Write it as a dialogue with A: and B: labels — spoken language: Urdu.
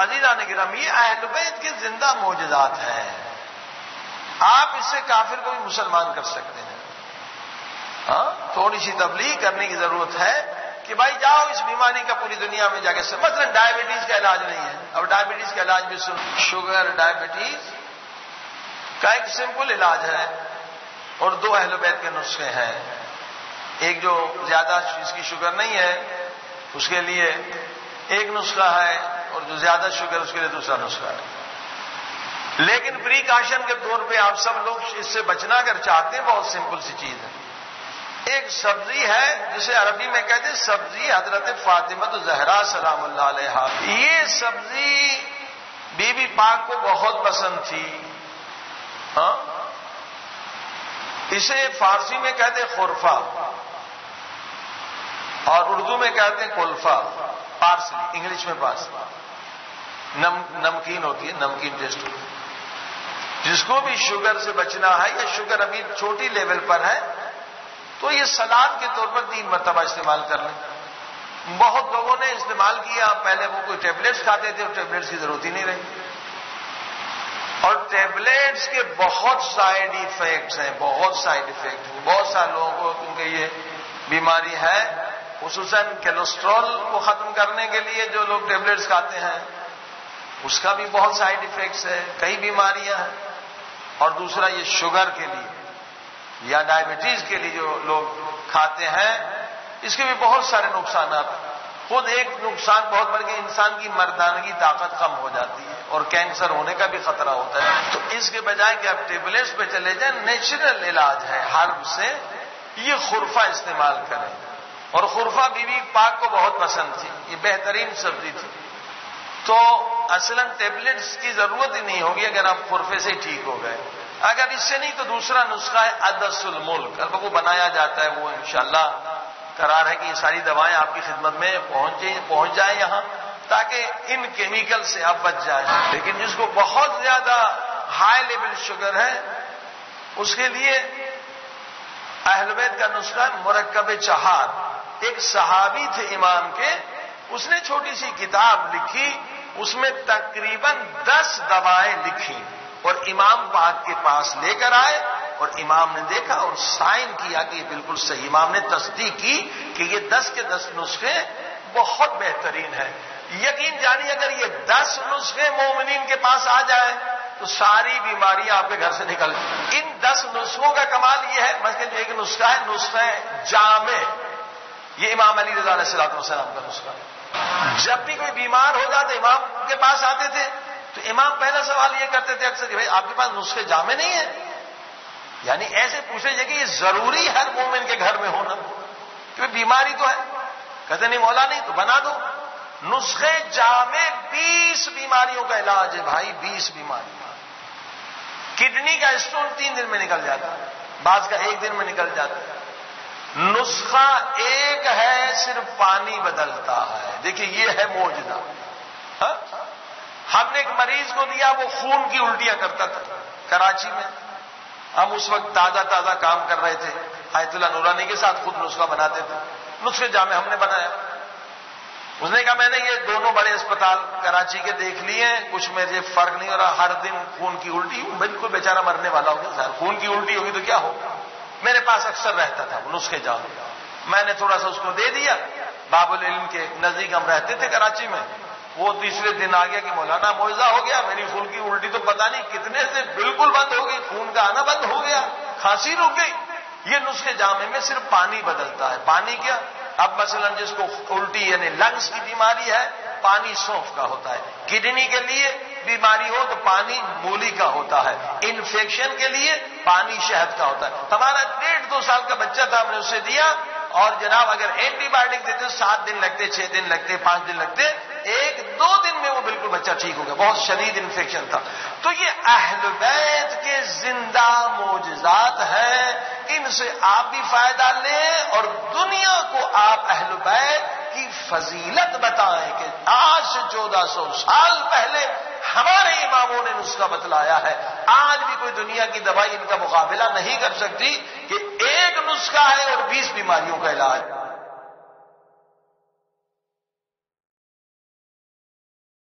A: عزیزان گرامی، یہ اہل بیت کے زندہ معجزات ہیں. آپ اس سے کافر کو بھی مسلمان کر سکتے ہیں. ہاں، تھوڑی سی تبلیغ کرنے کی ضرورت ہے کہ بھائی جاؤ اس بیماری کا پوری دنیا میں جا کے مثلا ڈائبٹیز کا علاج نہیں ہے. اب ڈائبٹیز کا علاج بھی شوگر ڈائبٹیز کا ایک سمپل علاج ہے اور 2 اہل بیت کے نسخے ہیں. ایک جو زیادہ اس کی شوگر نہیں ہے اس کے لیے ایک نسخہ ہے اور جو زیادہ شوگر اس کے لیے دوسرا نسخہ ہے. لیکن پریکاشن کے طور پہ آپ سب لوگ اس سے بچنا اگر چاہتے ہیں بہت سمپل سی چیز ہے. ایک سبزی ہے جسے عربی میں کہتے ہیں سبزی حضرت فاطمہ زہرا سلام اللہ علیہا. یہ سبزی بی بی پاک کو بہت پسند تھی. ہاں، اسے فارسی میں کہتے ہیں خرفہ اور اردو میں کہتے ہیں کلفہ. پارسلی، انگلش میں پارسلی نمکین ہوتی ہے، نمکین ٹیسٹ. جس کو بھی شوگر سے بچنا ہے یا شوگر ابھی چھوٹی لیول پر ہے تو یہ سلاد کے طور پر 3 مرتبہ استعمال کر لیں. بہت لوگوں نے استعمال کیا، پہلے وہ کوئی ٹیبلٹس کھاتے تھے اور ٹیبلٹس کی ضرورت ہی نہیں رہی. اور ٹیبلٹس کے بہت سائیڈ ایفیکٹس ہیں، بہت سائیڈ ایفیکٹ. بہت سارے لوگوں کو کیونکہ یہ بیماری ہے، خصوصاً کیلسٹرول کو ختم کرنے کے لیے جو لوگ ٹیبلٹس کھاتے ہیں اس کا بھی بہت سائیڈ ایفیکٹس ہے، کئی بیماریاں ہیں. اور دوسرا یہ شوگر کے لیے یا ڈائبٹیز کے لیے جو لوگ کھاتے ہیں اس کے بھی بہت سارے نقصانات. خود ایک نقصان بہت بڑھ کے انسان کی مردانگی طاقت کم ہو جاتی ہے اور کینسر ہونے کا بھی خطرہ ہوتا ہے. تو اس کے بجائے کہ آپ ٹیبلٹس پہ چلے جائیں، نیچرل علاج ہے ہرب سے. یہ خرفہ استعمال کریں. اور خرفہ بی بی پاک کو بہت پسند تھی، یہ بہترین سبزی تھی. تو اصلاً ٹیبلٹس کی ضرورت ہی نہیں ہوگی اگر آپ خرفے سے ٹھیک ہو گئے. اگر اس سے نہیں تو دوسرا نسخہ ہے عدس الملک. اب وہ بنایا جاتا ہے، وہ انشاءاللہ قرار ہے کہ یہ ساری دوائیں آپ کی خدمت میں پہنچ جائیں یہاں تاکہ ان کیمیکل سے آپ بچ جائیں. لیکن جس کو بہت زیادہ ہائی لیول شوگر ہے اس کے لیے اہل بیت کا نسخہ ہے مرکب 4. ایک صحابی تھے امام کے، اس نے چھوٹی سی کتاب لکھی، اس میں تقریباً 10 دوائیں لکھی اور امام پاک کے پاس لے کر آئے اور امام نے دیکھا اور سائن کیا کہ یہ بالکل صحیح. امام نے تصدیق کی کہ یہ 10 کے 10 نسخے بہت بہترین ہیں. یقین جانیے اگر یہ 10 نسخے مومنین کے پاس آ جائیں تو ساری بیماریاں آپ کے گھر سے نکل جائیں. ان 10 نسخوں کا کمال یہ ہے، مثلا ایک نسخہ ہے نسخہ جامع. یہ امام علی رضا علیہ السلام کا نسخہ. جب بھی کوئی بیمار ہو جاتا امام کے پاس آتے تھے تو امام پہلا سوال یہ کرتے تھے اکثر کہ بھائی آپ کے پاس نسخے جامع نہیں ہیں. یعنی ایسے پوچھے جائے کہ یہ ضروری ہر مومن کے گھر میں ہونا کہ بیماری تو ہے. کہتے نہیں مولا نہیں تو بنا دو. نسخے جامع 20 بیماریوں کا علاج ہے بھائی، 20 بیماریاں. کڈنی کا اسٹون 3 دن میں نکل جاتا ہے، بعض کا 1 دن میں نکل جاتا ہے. نسخہ ایک ہے، صرف پانی بدلتا ہے. دیکھیے یہ ہے معجزہ. ہم نے ایک مریض کو دیا، وہ خون کی الٹیاں کرتا تھا کراچی میں. ہم اس وقت تازہ کام کر رہے تھے، آیت اللہ نورانی کے ساتھ خود نسخہ بناتے تھے. نسخے جامع ہم نے بنایا. اس نے کہا میں نے یہ دونوں بڑے اسپتال کراچی کے دیکھ لیے، کچھ مجھے فرق نہیں ہو رہا، ہر دن خون کی الٹی. بالکل بیچارہ مرنے والا ہو گیا. خون کی الٹی ہوگی تو کیا ہوگا. میرے پاس اکثر رہتا تھا وہ نسخے جامع. میں نے تھوڑا سا اس کو دے دیا. باب العلم کے نزدیک ہم رہتے تھے کراچی میں. وہ تیسرے دن آ گیا کہ مولانا معجزہ ہو گیا، میری خون کی الٹی تو پتہ نہیں کتنے سے بالکل بند ہو گئی، خون کا آنا بند ہو گیا، کھانسی رک گئی. یہ نسخے جامع میں صرف پانی بدلتا ہے. پانی کیا؟ اب مثلا جس کو الٹی یعنی لنگس کی بیماری ہے پانی سونف کا ہوتا ہے. کڈنی کے لیے بیماری ہو تو پانی مولی کا ہوتا ہے. انفیکشن کے لیے پانی شہد کا ہوتا ہے. ہمارا 1.5-2 سال کا بچہ تھا، ہم نے اسے دیا اور جناب اگر اینٹی بایوٹک دیتے 7 دن لگتے، 6 دن لگتے، 5 دن لگتے، 1-2 دن میں وہ بالکل بچہ ٹھیک ہو گیا. بہت شدید انفیکشن تھا. تو یہ اہل بیت کے زندہ معجزات ہیں. ان سے آپ بھی فائدہ لیں اور دنیا کو آپ اہل بیت کی فضیلت بتائیں کہ آج سے 1400 سال پہلے ہمارے اماموں نے نسخہ بتلایا ہے. آج بھی کوئی دنیا کی دوائی ان کا مقابلہ نہیں کر سکتی کہ ایک نسخہ ہے اور 20 بیماریوں کا علاج.